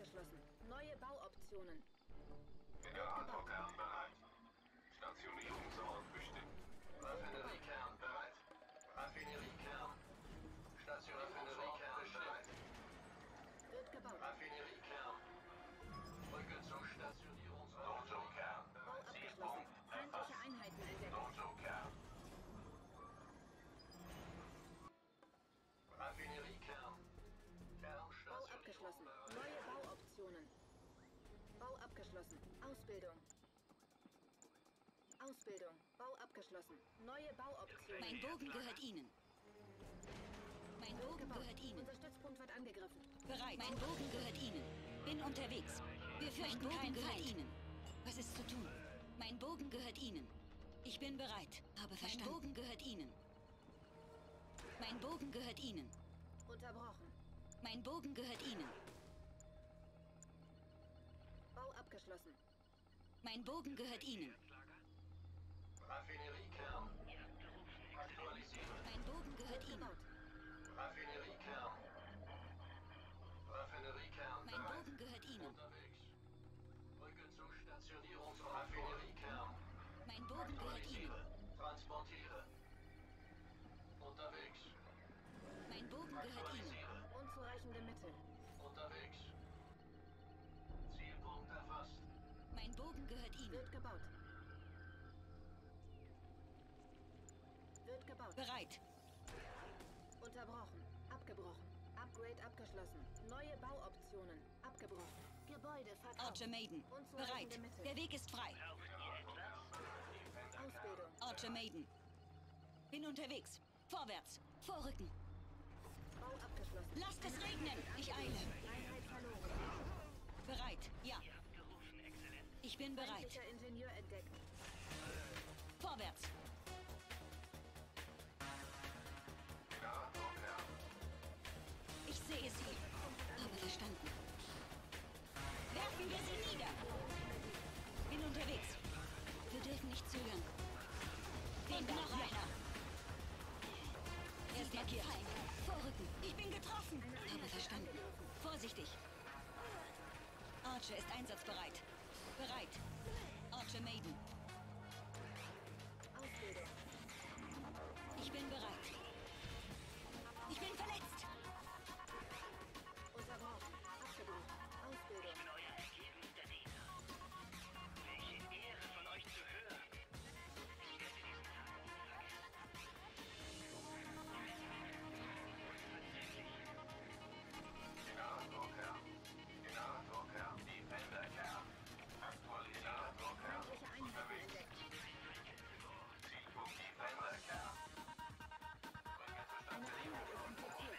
abgeschlossen. Neue Bauoptionen. Generatorkern bereit. Stationierungsort bestimmt. Raffineriekern bereit. Raffineriekern. Raffineriekern bereit. Wird gebaut. Raffineriekern. Brücke zum Stationierungsort. Dojo-Kern. Bau abgeschlossen. Zielpunkt Feindliche erfasst. Einheiten entdeckt. Dojo-Kern. Raffineriekern. Bau abgeschlossen. Neue Bauoptionen. Bau abgeschlossen. Ausbildung. Ausbildung. Bau abgeschlossen. Neue Bauoptionen. Mein Bogen gehört Ihnen. Mein Wird Bogen gebaut. gehört Ihnen. Unser Stützpunkt wird angegriffen. Bereit. Mein Bogen gehört Ihnen. Bin unterwegs. Wir fürchten keinen Feind. Ihnen. Was ist zu tun? Mein Bogen gehört Ihnen. Ich bin bereit. Habe verstanden. Mein Bogen gehört Ihnen. Mein Bogen gehört Ihnen. Unterbrochen. Mein Bogen gehört Ihnen. Bau abgeschlossen. Mein Bogen gehört Ihnen. Raffineriekern. Aktualisieren. Mein Bogen gehört Wird Ihnen. gebaut. Raffineriekern. Raffineriekern Mein bereit. Bogen gehört Ihnen. Unterwegs. Brücke zum Stationierungsort. Raffineriekern. Mein Bogen gehört Ihnen. Aktualisiere. Transportiere. Unterwegs. Mein Bogen gehört Ihnen. Aktualisiere. Unzureichende Mittel. Unterwegs. Zielpunkt erfasst. Mein Bogen gehört Ihnen. Wird gebaut. Wird gebaut. Bereit. Unterbrochen. Abgebrochen. Upgrade abgeschlossen. Neue Bauoptionen. Abgebrochen. Gebäude verkauft. Archer Maiden. Unzureichende Bereit. Mittel. Der Weg ist frei. Ausbildung. Archer Maiden. Bin unterwegs. Vorwärts. Vorrücken. Bau abgeschlossen. Lasst es regnen. Ich eile. Einheit verloren. Bereit. Ja. Ich bin bereit. Feindlicher Ingenieur entdeckt. Vorwärts. Generatorkern. Ich sehe sie. Habe verstanden. Werfen wir sie nieder. Bin unterwegs. Wir dürfen nicht zögern. Und noch einer. Er ist markiert. Vorrücken. Ich bin getroffen. Habe verstanden. Vorsichtig. Archer ist einsatzbereit. Bereit. Archer Maiden. Ausbildung. Ich bin bereit. Ich bin verletzt. Unterbrochen. Abgebrochen. Ausbildung. Euer Ergebnis der Diener. Welche Ehre von euch zu hören. Ich werde diesen Tag nie vergessen. Generatorkern. Generatorkern. Defenderkern. Aktualisatorkern. Feindliche Einheiten entdeckt. Zielpunkt Defenderkern. Brücke zur Eine Einheit ist infektiert.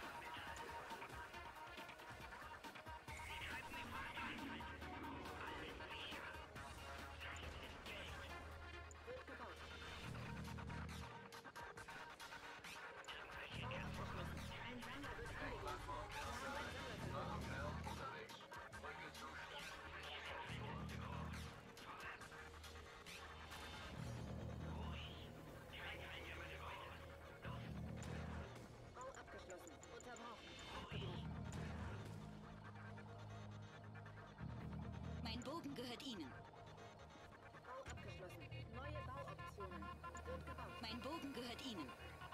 Wird gebaut. Bau abgeschlossen. Ein Sammler wird angegriffen. Wir haben einen Sammler verloren. Kern unterwegs. Brücke zum Bau abgeschlossen. Unterbrochen. Abgebrochen. Mein Bogen gehört Ihnen. Bau abgeschlossen. Neue Bauoptionen. Wird gebaut. Mein Bogen gehört Ihnen.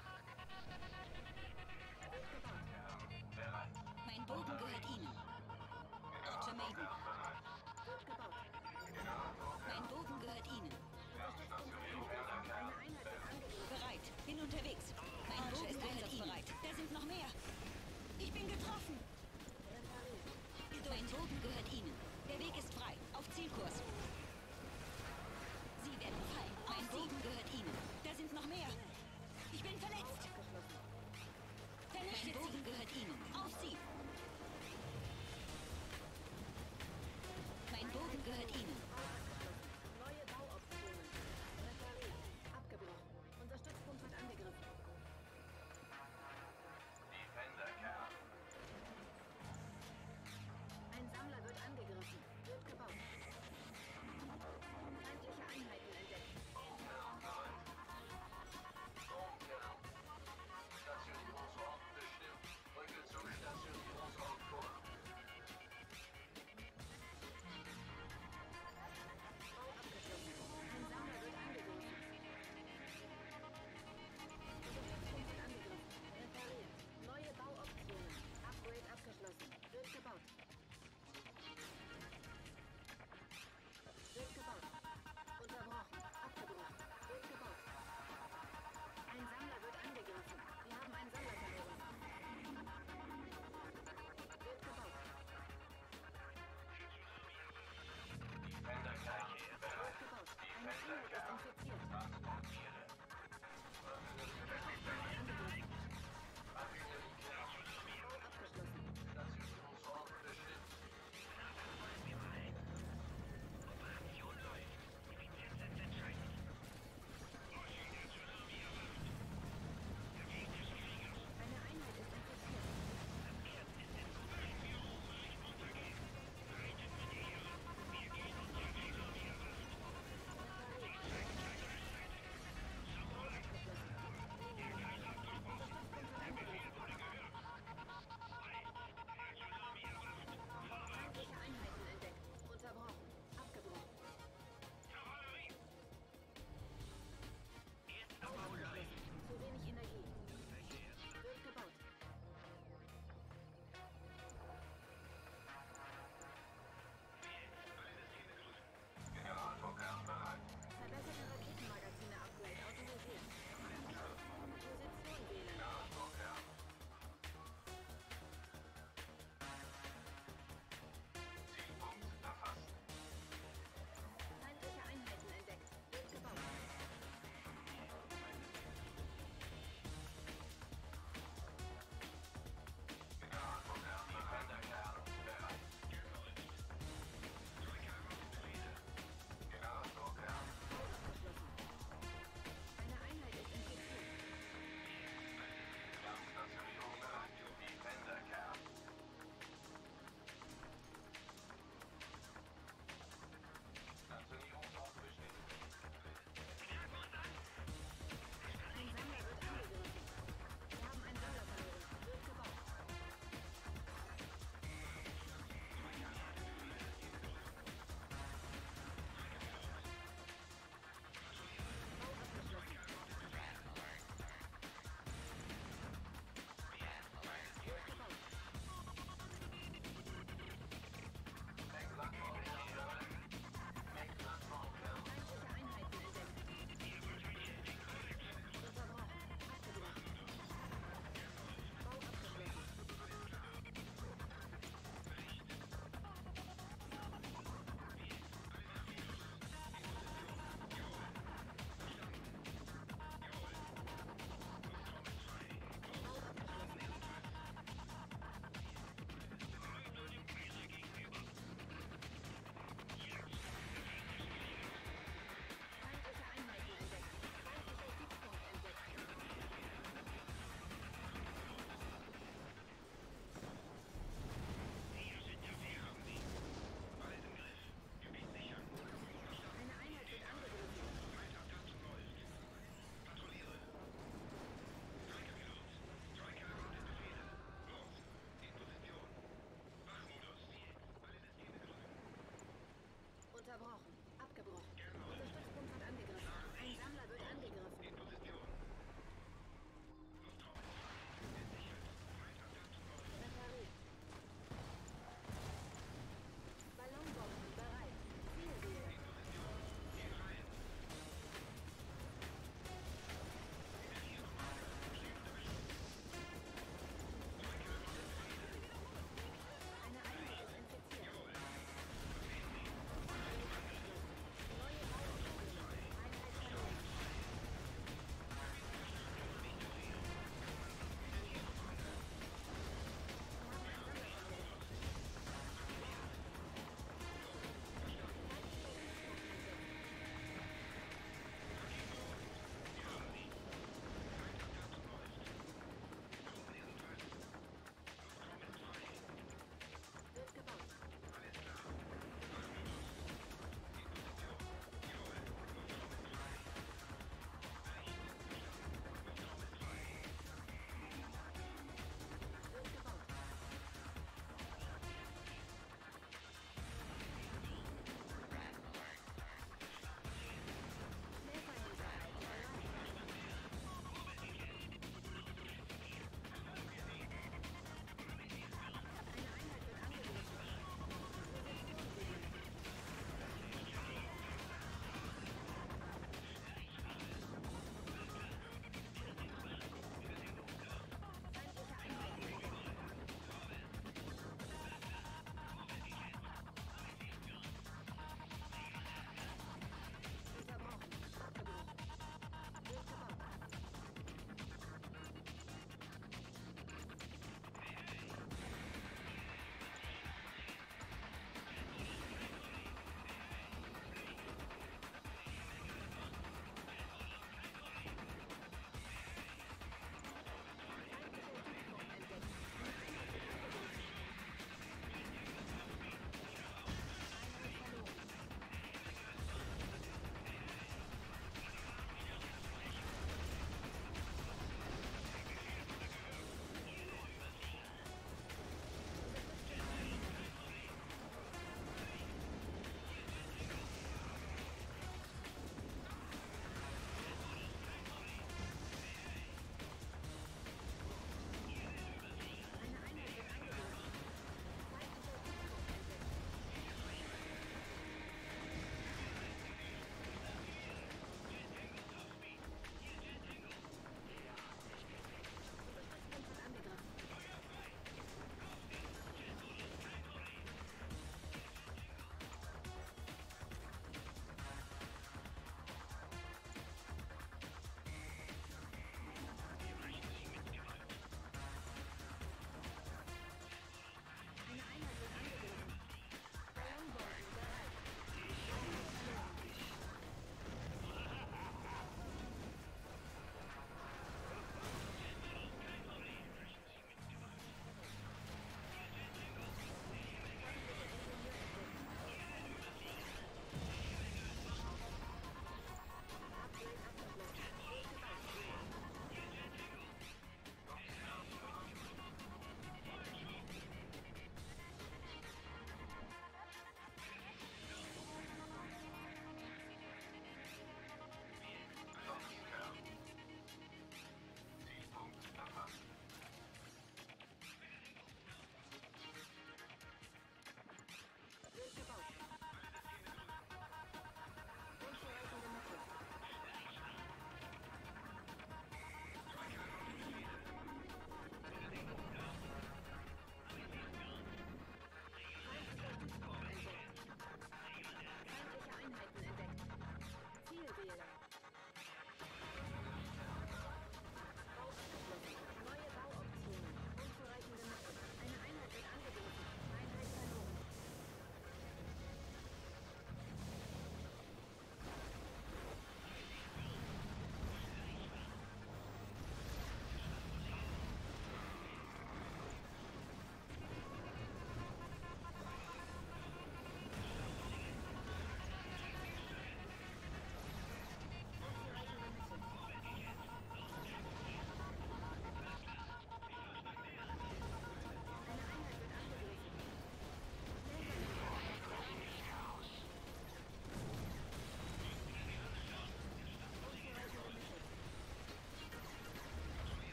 Wird gebaut. Bereit. Mein Bogen gehört Ihnen. Archer Maiden. Wird gebaut. Mein Bogen gehört Ihnen. Eine Einheit wird angegriffen. Bereit. Bin unterwegs. Mein Bogen ist einsatzbereit. Da sind noch mehr. Ich bin getroffen. Mein Bogen gehört Ihnen. Der Weg ist frei. Auf Zielkurs. Sie werden fallen. Mein Bogen gehört Ihnen. Da sind noch mehr. Ich bin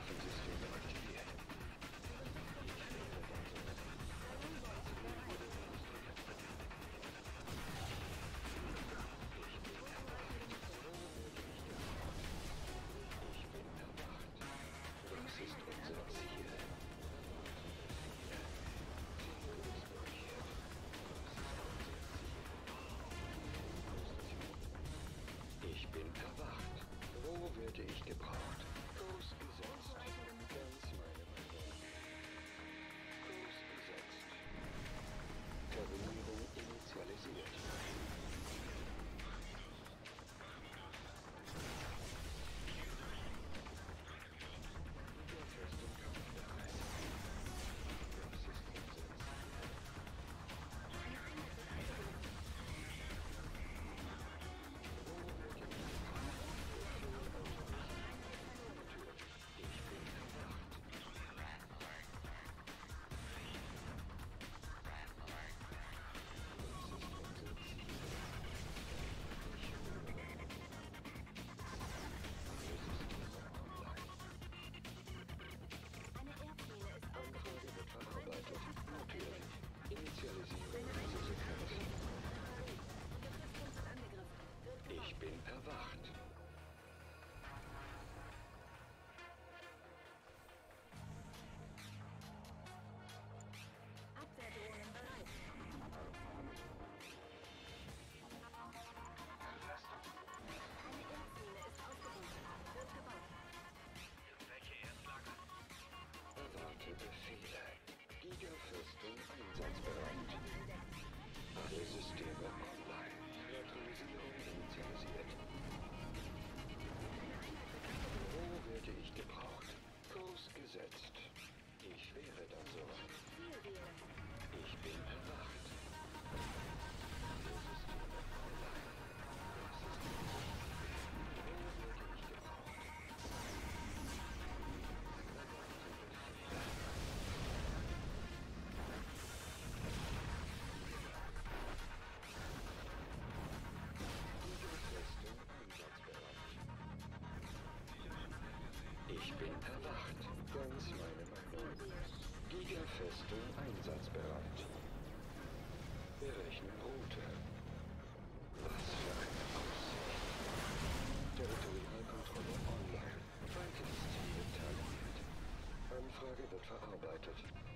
Waffensysteme aktiviert. Was ist unser Ziel? Ich bin erwacht. Wo werde ich gebraucht? Kurs gesetzt. Ganz meine Meinung. Kurs gesetzt. Terminierung initialisiert. Fest und kampfbereit. Das ist unser Ziel. Ich bin erwacht. Das ist unser Ziel. Ich höre. Alle Systeme online. Anfrage wird verarbeitet. Natürlich. Initialisiere Reisesequenz. Ich bin erwacht. Abwehrdrohnen bereit. Eine Erdziele ist aufgebaut. Wird gebaut. Welche Erdlager? Erwarte Befehle. Gigafestung einsatzbereit. Alle Systeme online. Neutralisierung initialisiert. Wo werde ich gebraucht? Kurs gesetzt. Ich wäre dann soweit. Ziel wählen. Ich bin erwacht. Alle Systeme online. Das ist unser Ziel. Wo werde ich gebraucht? Erwarte Befehle. Gigafestung einsatzbereit. Ich bin erwacht. Ganz meine Meinung. Gigafestung einsatzbereit. Berechnen Route. Was für eine Aussicht. Territorialkontrolle online. Feindliches Ziel detaljiert. Anfrage wird verarbeitet.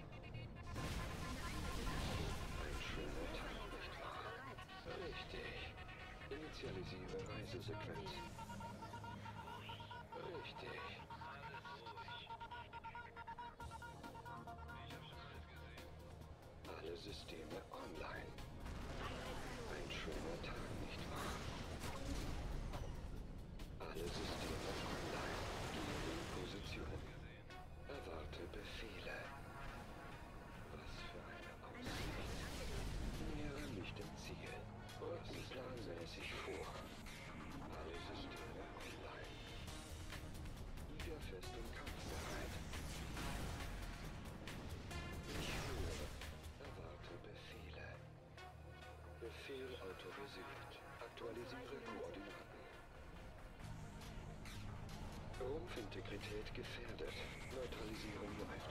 Ein schöner Tag, nicht wahr? Richtig. Initialisiere Reisesequenz. Richtig. Alle Systeme online. Ein schöner Tag, nicht wahr? Alle Systeme online. Gehen in Position. Erwarte Befehle. Was für eine Aussicht. Nähere mich dem Ziel. Rücken planmäßig vor. Alle Systeme online. Gigafestung kampfbereit. Ich höre. Erwarte Befehle. Befehl autorisiert. Aktualisiere Koordinaten. Rumpfintegrität gefährdet. Neutralisierung läuft.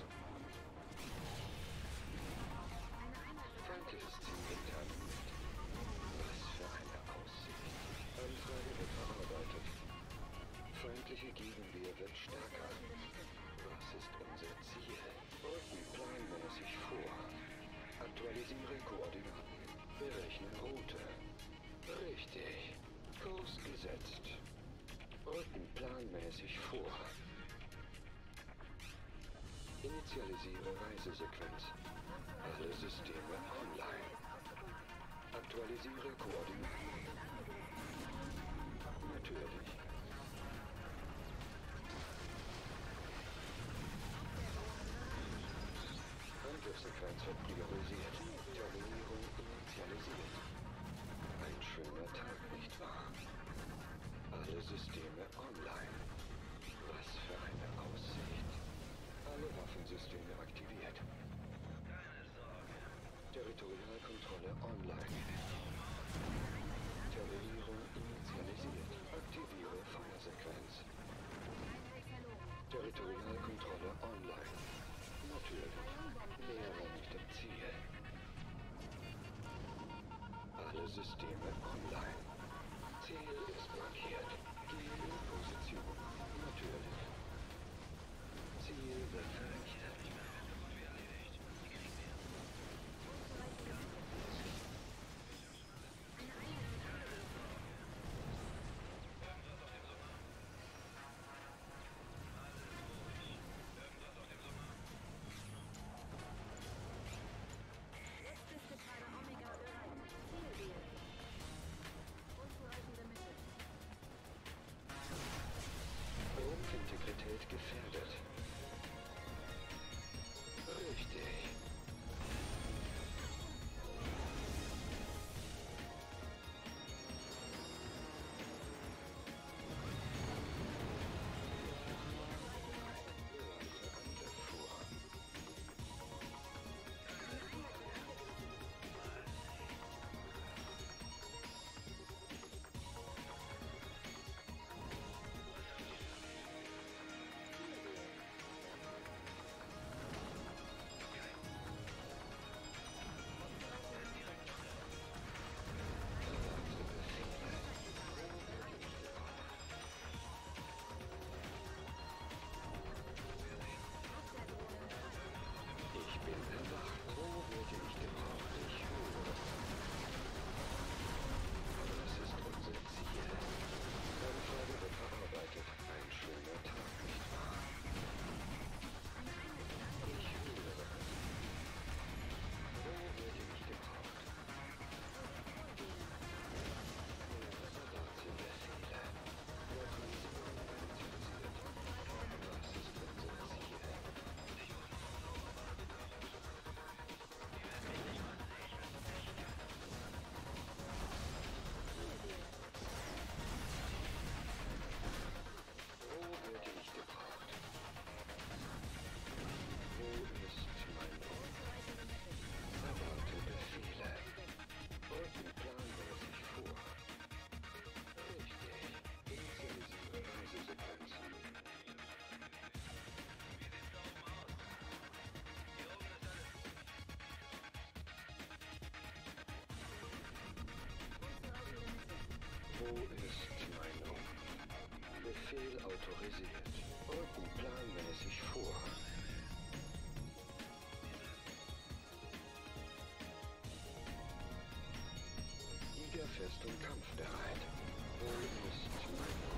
Feindliches Ziel determiniert. Was für eine Aussicht. Anfrage wird verarbeitet. Feindliche Gegenwehr wird stärker. Was ist unser Ziel? Rücken planmäßig vor. Aktualisiere Koordinaten. Berechne Route. Richtig. Kurs gesetzt. Rücken planmäßig vor. Initialisiere Reisesequenz. Alle Systeme online. Aktualisiere Koordinaten. Natürlich. Angriffssequenz wird priorisiert. Terminierung initialisiert. Ein schöner Tag, nicht wahr? Alle Systeme online. Was für eine Aussicht. Alle Waffensysteme aktiviert. Keine Sorge. Territorialkontrolle online. Terminierung initialisiert. Aktiviere Feuersequenz. Territorialkontrolle online. Natürlich. Nähere mich dem Ziel. Alle Systeme online. Ziel ist markiert. Gehe in Position. Natürlich. Ziel wird verrichtet. Jetzt ist Zentrale Omega bereit. Ziel wählen. Unzureichende Mittel. Grundintegrität gefährdet. Richtig. Ich bin erwacht. Wo würde ich gebraucht? Ich höre. Aber das ist unser Ziel. Anfrage wird verarbeitet. Ein schöner Tag, nicht wahr? Ich höre. Wo würde ich gebraucht? Ratsebefehle. Lokalisierung identifiziert. Das ist unser Ziel. Wo würde ich gebraucht? Wo ist mein Ort? Erwarte Befehle. Brückenplan wird sich vor. Richtig. Initialisiere Reisesequenzen. Wo ist mein Ort? Befehl autorisiert. Rücken planmäßig vor. Flieger fest und kampfbereit. Wo ist mein Ort?